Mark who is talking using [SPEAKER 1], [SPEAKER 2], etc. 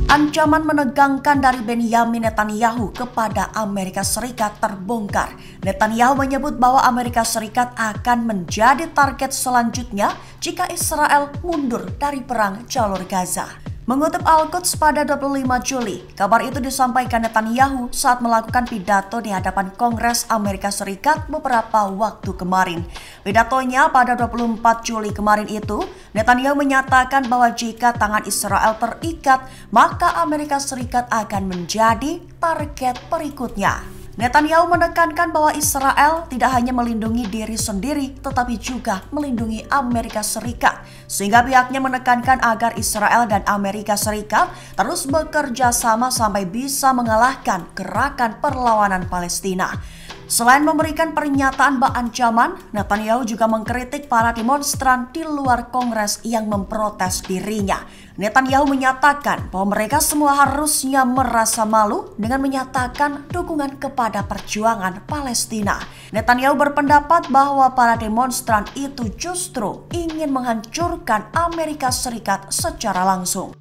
[SPEAKER 1] Ancaman menegangkan dari Benyamin Netanyahu kepada Amerika Serikat terbongkar. Netanyahu menyebut bahwa Amerika Serikat akan menjadi target selanjutnya jika Israel mundur dari perang jalur Gaza. Mengutip Al-Quds pada 25 Juli, kabar itu disampaikan Netanyahu saat melakukan pidato di hadapan Kongres Amerika Serikat beberapa waktu kemarin. Pidatonya pada 24 Juli kemarin itu, Netanyahu menyatakan bahwa jika tangan Israel terikat, maka Amerika Serikat akan menjadi target berikutnya. Netanyahu menekankan bahwa Israel tidak hanya melindungi diri sendiri, tetapi juga melindungi Amerika Serikat. Sehingga pihaknya menekankan agar Israel dan Amerika Serikat terus bekerja sama sampai bisa mengalahkan gerakan perlawanan Palestina. Selain memberikan pernyataan ancaman, Netanyahu juga mengkritik para demonstran di luar Kongres yang memprotes dirinya. Netanyahu menyatakan bahwa mereka semua harusnya merasa malu dengan menyatakan dukungan kepada perjuangan Palestina. Netanyahu berpendapat bahwa para demonstran itu justru ingin menghancurkan Amerika Serikat secara langsung.